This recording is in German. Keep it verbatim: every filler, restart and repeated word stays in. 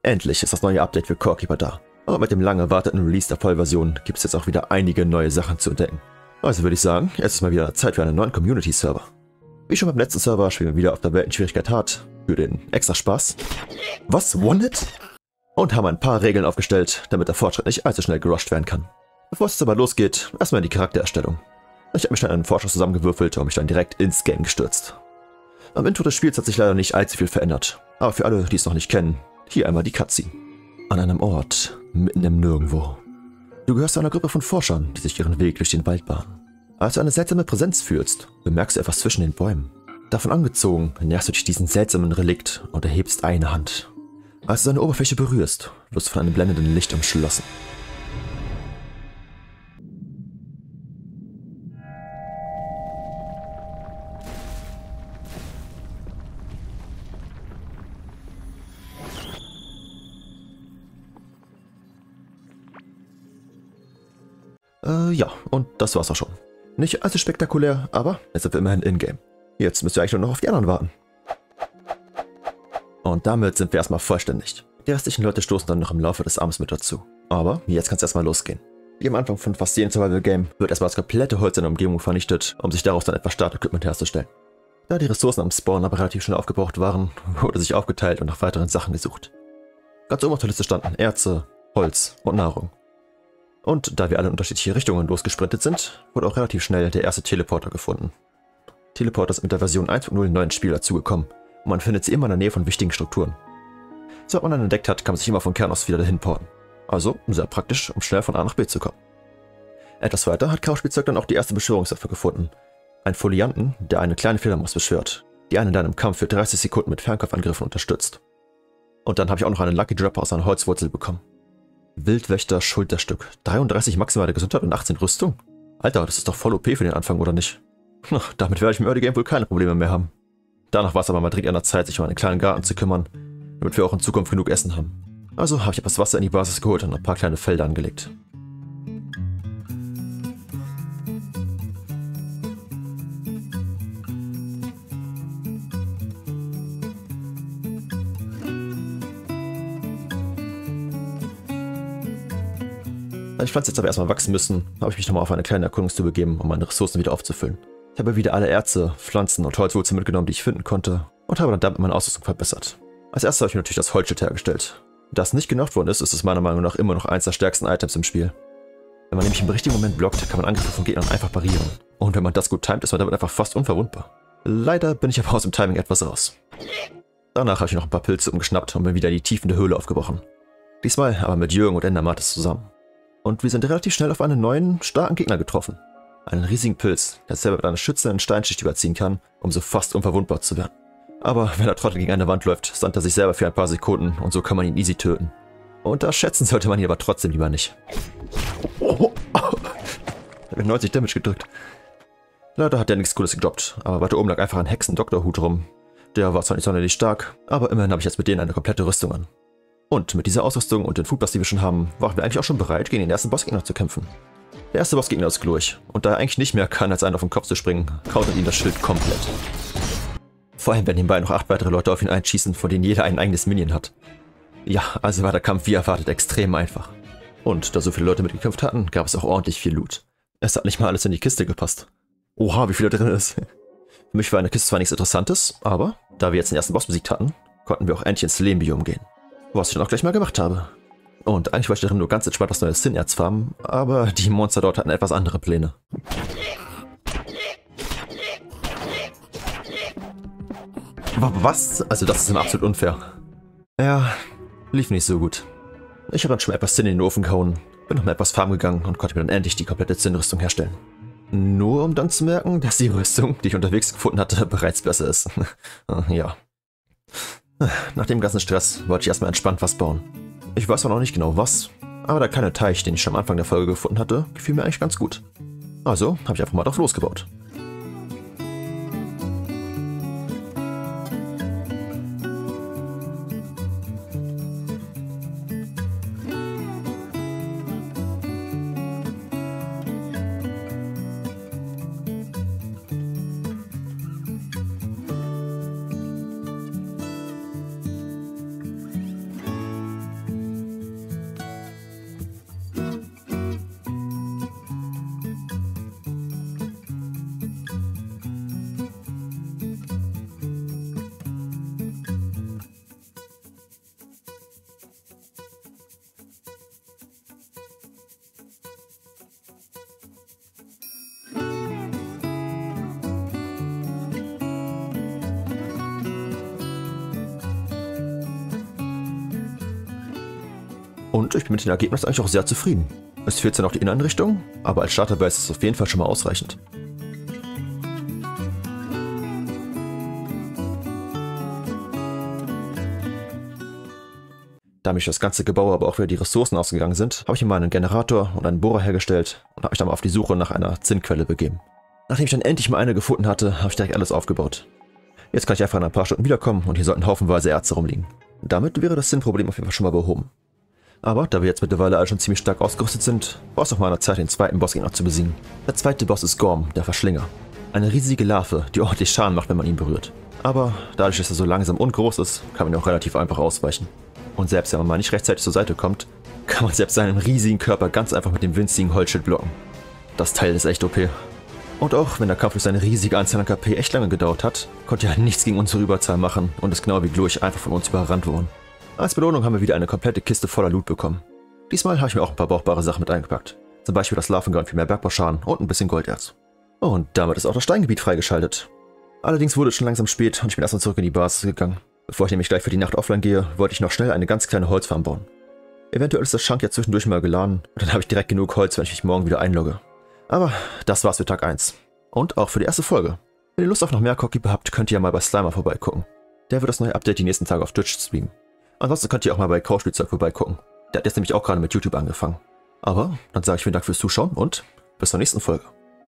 Endlich ist das neue Update für Core Keeper da. Aber mit dem lang erwarteten Release der Vollversion gibt es jetzt auch wieder einige neue Sachen zu entdecken. Also würde ich sagen, jetzt ist mal wieder Zeit für einen neuen Community-Server. Wie schon beim letzten Server spielen wir wieder auf der Weltenschwierigkeit hart, für den extra Spaß. Was? One-Hit? Und haben ein paar Regeln aufgestellt, damit der Fortschritt nicht allzu schnell gerusht werden kann. Bevor es jetzt aber losgeht, erstmal die Charaktererstellung. Ich habe mich dann einen Vorschuss zusammengewürfelt und mich dann direkt ins Game gestürzt. Am Intro des Spiels hat sich leider nicht allzu viel verändert, aber für alle, die es noch nicht kennen, hier einmal die Cutscene. An einem Ort, mitten im Nirgendwo. Du gehörst zu einer Gruppe von Forschern, die sich ihren Weg durch den Wald bahnen. Als du eine seltsame Präsenz fühlst, bemerkst du etwas zwischen den Bäumen. Davon angezogen, näherst du dich diesen seltsamen Relikt und erhebst eine Hand. Als du seine Oberfläche berührst, wirst du von einem blendenden Licht umschlossen. Äh, ja, und das war's auch schon. Nicht allzu spektakulär, aber jetzt sind wir immerhin in-game. Jetzt müsst ihr eigentlich nur noch auf die anderen warten. Und damit sind wir erstmal vollständig. Die restlichen Leute stoßen dann noch im Laufe des Abends mit dazu. Aber jetzt kann es erstmal losgehen. Wie am Anfang von fast jedem Survival-Game wird erstmal das komplette Holz in der Umgebung vernichtet, um sich daraus dann etwas Startequipment herzustellen. Da die Ressourcen am Spawn aber relativ schnell aufgebraucht waren, wurde sich aufgeteilt und nach weiteren Sachen gesucht. Ganz oben auf der Liste standen Erze, Holz und Nahrung. Und da wir alle in unterschiedliche Richtungen losgesprintet sind, wurde auch relativ schnell der erste Teleporter gefunden. Teleporter ist mit der Version eins Punkt null im neuen Spiel dazugekommen und man findet sie immer in der Nähe von wichtigen Strukturen. Sobald man einen entdeckt hat, kann man sich immer von Kern aus wieder dahin porten. Also sehr praktisch, um schnell von A nach B zu kommen. Etwas weiter hat Chaos Spielzeug dann auch die erste Beschwörungswaffe gefunden. Ein Folianten, der eine kleine Fledermaus beschwört, die einen dann im Kampf für dreißig Sekunden mit Fernkampfangriffen unterstützt. Und dann habe ich auch noch einen Lucky Dropper aus einer Holzwurzel bekommen. Wildwächter Schulterstück. dreiunddreißig maximale Gesundheit und achtzehn Rüstung? Alter, das ist doch voll O P für den Anfang, oder nicht? Ach, damit werde ich im Early Game wohl keine Probleme mehr haben. Danach war es aber mal dringend an der Zeit, sich um einen kleinen Garten zu kümmern, damit wir auch in Zukunft genug Essen haben. Also habe ich etwas Wasser in die Basis geholt und ein paar kleine Felder angelegt. Da die Pflanzen jetzt aber erstmal wachsen müssen, habe ich mich nochmal auf eine kleine Erkundungstour begeben, um meine Ressourcen wieder aufzufüllen. Ich habe wieder alle Erze, Pflanzen und Holzwurzeln mitgenommen, die ich finden konnte, und habe dann damit meine Ausrüstung verbessert. Als erstes habe ich mir natürlich das Holzschild hergestellt. Da es nicht genockt worden ist, ist es meiner Meinung nach immer noch eins der stärksten Items im Spiel. Wenn man nämlich im richtigen Moment blockt, kann man Angriffe von Gegnern einfach parieren. Und wenn man das gut timet, ist man damit einfach fast unverwundbar. Leider bin ich aber aus dem Timing etwas raus. Danach habe ich noch ein paar Pilze umgeschnappt und bin wieder in die Tiefen der Höhle aufgebrochen. Diesmal aber mit Jürgen und Endermatis zusammen. Und wir sind relativ schnell auf einen neuen, starken Gegner getroffen. Einen riesigen Pilz, der selber mit einer schützenden Steinschicht überziehen kann, um so fast unverwundbar zu werden. Aber wenn der Trottel gegen eine Wand läuft, sandt er sich selber für ein paar Sekunden und so kann man ihn easy töten. Unterschätzen sollte man ihn aber trotzdem lieber nicht. Oh, oh, oh. Ich habe neunzig Damage gedrückt. Leider hat er nichts Cooles gedroppt, aber weiter oben lag einfach ein Hexen-Doktorhut rum. Der war zwar nicht sonderlich stark, aber immerhin habe ich jetzt mit denen eine komplette Rüstung an. Und mit dieser Ausrüstung und den Foodblast, die wir schon haben, waren wir eigentlich auch schon bereit, gegen den ersten Bossgegner zu kämpfen. Der erste Bossgegner ist Glurch, und da er eigentlich nicht mehr kann, als einen auf den Kopf zu springen, countert ihn das Schild komplett. Vor allem, wenn nebenbei noch acht weitere Leute auf ihn einschießen, von denen jeder ein eigenes Minion hat. Ja, also war der Kampf wie erwartet extrem einfach. Und da so viele Leute mitgekämpft hatten, gab es auch ordentlich viel Loot. Es hat nicht mal alles in die Kiste gepasst. Oha, wie viel da drin ist. Für mich war eine Kiste zwar nichts Interessantes, aber da wir jetzt den ersten Boss besiegt hatten, konnten wir auch endlich ins Lehmbiom gehen. Was ich dann auch gleich mal gemacht habe. Und eigentlich wollte ich darin nur ganz entspannt was neues Sinnerz farmen, aber die Monster dort hatten etwas andere Pläne. Was? Also das ist immer absolut unfair. Ja, lief nicht so gut. Ich habe dann schon etwas Zinn in den Ofen gehauen, bin noch mal etwas farmen gegangen und konnte mir dann endlich die komplette Zinnrüstung herstellen. Nur um dann zu merken, dass die Rüstung, die ich unterwegs gefunden hatte, bereits besser ist. Ja. Nach dem ganzen Stress wollte ich erstmal entspannt was bauen. Ich weiß auch noch nicht genau was, aber der kleine Teich, den ich schon am Anfang der Folge gefunden hatte, gefiel mir eigentlich ganz gut. Also habe ich einfach mal drauf losgebaut. Und ich bin mit dem Ergebnis eigentlich auch sehr zufrieden. Es fehlt zwar noch die Inneneinrichtung, aber als Starterbase ist es auf jeden Fall schon mal ausreichend. Da mich das ganze Gebäude aber auch wieder die Ressourcen ausgegangen sind, habe ich mir mal einen Generator und einen Bohrer hergestellt und habe mich dann mal auf die Suche nach einer Zinnquelle begeben. Nachdem ich dann endlich mal eine gefunden hatte, habe ich direkt alles aufgebaut. Jetzt kann ich einfach in ein paar Stunden wiederkommen und hier sollten haufenweise Erze rumliegen. Damit wäre das Zinnproblem auf jeden Fall schon mal behoben. Aber da wir jetzt mittlerweile alle schon ziemlich stark ausgerüstet sind, war es noch mal an der Zeit, den zweiten Bossgegner zu besiegen. Der zweite Boss ist Gorm, der Verschlinger. Eine riesige Larve, die ordentlich Schaden macht, wenn man ihn berührt. Aber dadurch, dass er so langsam und groß ist, kann man ihn auch relativ einfach ausweichen. Und selbst wenn man mal nicht rechtzeitig zur Seite kommt, kann man selbst seinen riesigen Körper ganz einfach mit dem winzigen Holzschild blocken. Das Teil ist echt O P. Und auch wenn der Kampf durch seine riesige Anzahl an K P echt lange gedauert hat, konnte er nichts gegen unsere Überzahl machen und ist genau wie Glurch einfach von uns überrannt worden. Als Belohnung haben wir wieder eine komplette Kiste voller Loot bekommen. Diesmal habe ich mir auch ein paar brauchbare Sachen mit eingepackt. Zum Beispiel das Larvengarn für mehr Bergbauschaden und ein bisschen Golderz. Und damit ist auch das Steingebiet freigeschaltet. Allerdings wurde es schon langsam spät und ich bin erstmal zurück in die Basis gegangen. Bevor ich nämlich gleich für die Nacht offline gehe, wollte ich noch schnell eine ganz kleine Holzfarm bauen. Eventuell ist das Schrank ja zwischendurch mal geladen und dann habe ich direkt genug Holz, wenn ich mich morgen wieder einlogge. Aber das war's für Tag eins. Und auch für die erste Folge. Wenn ihr Lust auf noch mehr Cockkeeper habt, könnt ihr ja mal bei Slimer vorbeigucken. Der wird das neue Update die nächsten Tage auf Twitch streamen. Ansonsten könnt ihr auch mal bei Kauspielzeug vorbeigucken. Der hat jetzt nämlich auch gerade mit YouTube angefangen. Aber dann sage ich vielen Dank fürs Zuschauen und bis zur nächsten Folge.